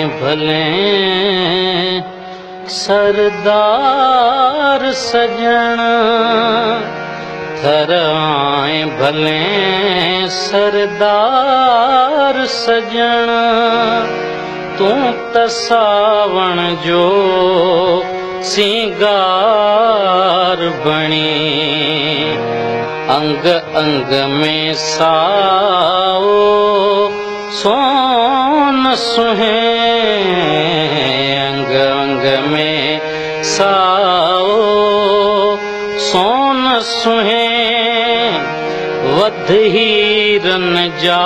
भले सरदार सजण थराए भले सरदार सजण तू त सावण जो सिंगार बणी अंग अंग में साओ सोन सुहे अंग अंग में साओ सोन सुहे वध हीरन जा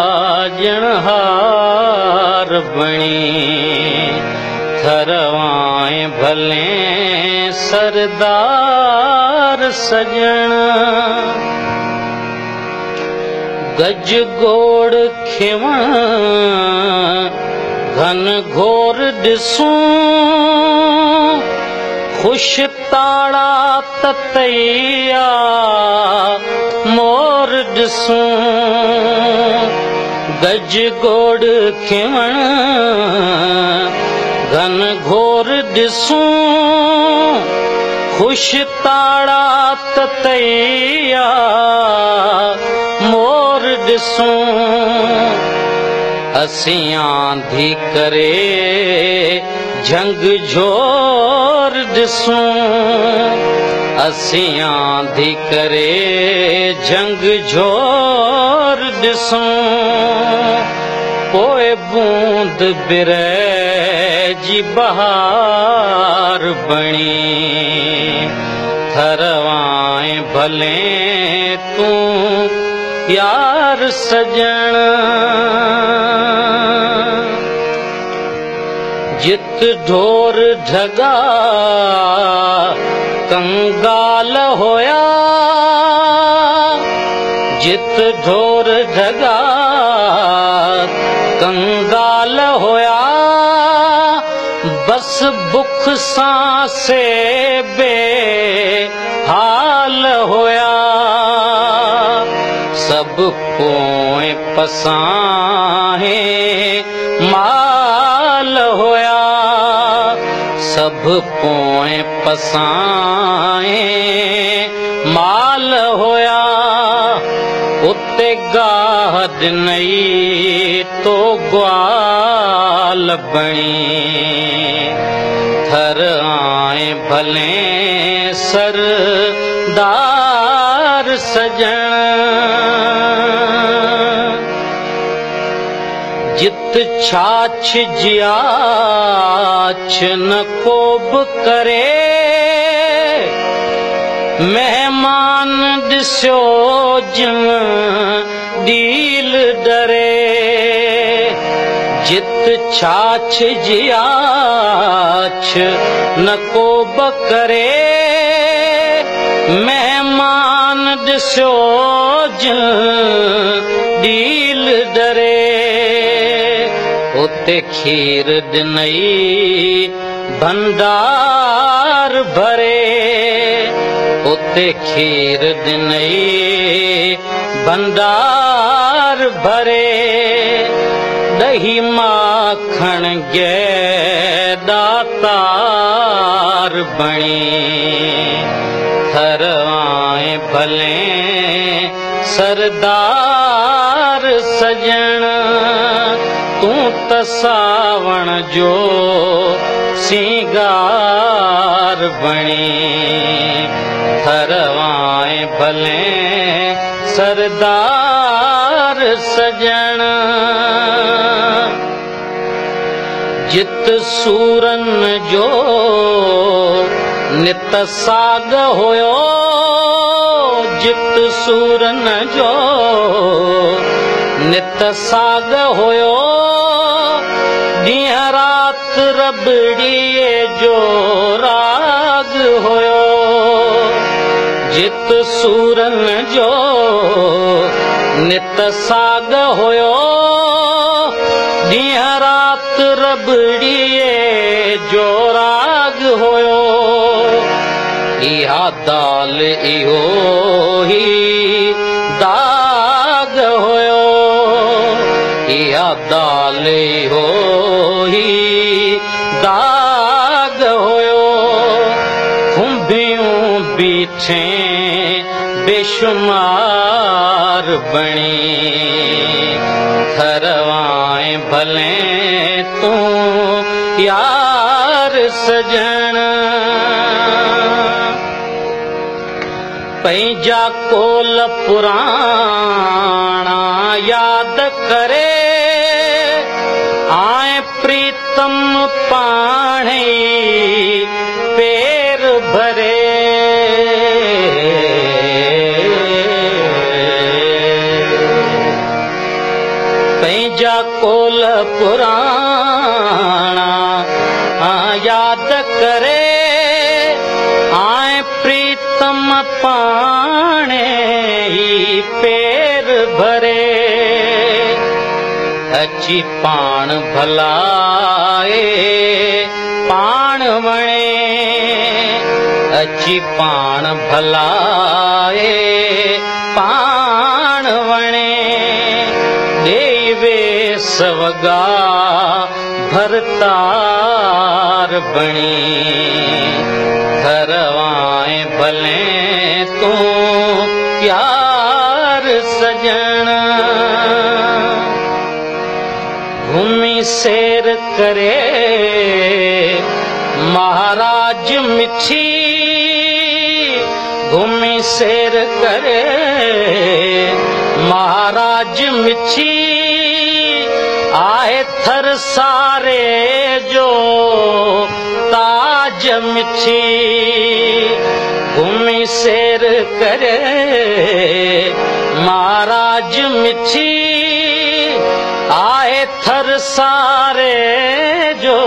जणहार बणी थरवाए भले सरदार सजण गज गोड़ खिवण घन घोर ॾिसूं खुश ताड़ा ततैया मोर ॾिसूं गज गोड़ खिवण घन घोर ॾिसूं खुश ताड़ा ततैया मोर ॾिसूं असीं आंधी करे झंग झोर ॾिसूं असीं आंधी करे झंग झोर ॾिसूं पोइ बूंद बिरह जी बहार बणी थरवाए भले तूं यार सजण जित ढोर ढगा कंगाल होया जित ढोर ढगा कंगाल होया बस बुख सां से बेहाल होया सब पोए पसाहे माल होया सब पोए पसाहे माल होया उते गाह ॾिनई तो ग्वाल बणी थर आए भले सरदार सजण जित छाछ जियाछ न को बि करे मेहमान ॾिसो जिन डील डरे जित छाछ जियाछ न को बि करे मेहमान ॾिसो जिन डील डरे उते खीर ॾिनई भंडार भरे उते खीर ॾिनई भंडार भरे ॾही माखण गे दातार बणी थर आए भले सरदार सजण तूं त सावण जो सिंगार बणी थरवाए भले सरदार सजण जित सूरन जो नित साग होयो जित सूरन जो नित साग होयो ॾींहं रात रबड़ीअ जो राग होयो जित सूरन जो नित साग होयो ॾींहं रात रबड़ीअ जो राग होयो इहा दाल इहो ही दाग होयो इहा दाल हो ही दाग होयो खुंबियूं बीठे बेशुमार बणी थरवाए भले तू यार सजन पंहिंजा कोल पुराणा याद करे आए प्रीतम पाणे पेर भरे पंहिंजा कोल पुराणा याद करे आए प्रीतम पाणे पेर भरे अची पाण भलाए पाण वणे अची पाण भलाए पाण वणे देई वे सवगा भरतार बणी घरवाए भले तू यार सजन घूमी सेर करे महाराज मिठी घूमी सेर करे महाराज मिठी आए थर सारे जो ताज मिठी घूमी सेर करे महाराज मिठी आए थर सारे जो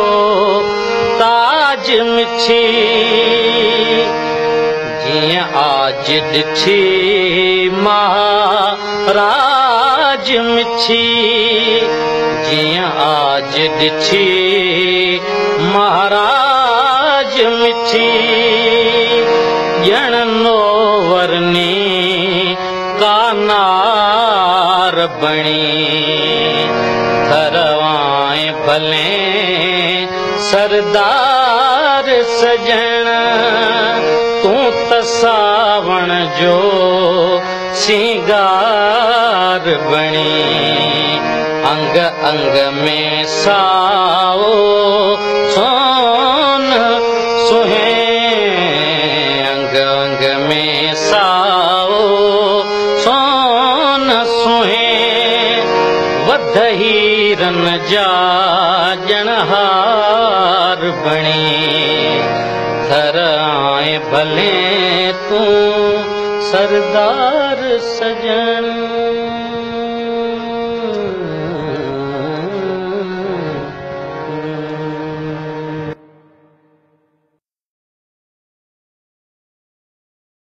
ताज मिठी जिया आज ॾिठी महाराज मिठी जिया आज ॾिठी महाराज मिठी ॼण नो वरनी कानार बणी थरवाए भले सरदार सजन तू त सावण जो सिंगार बणी अंग अंग में साओ सोन सुहे अंग अंग में साओ सोन सुहे वधहीरन जा ॼणहार बणी थर आए भले तू सरदार सजन।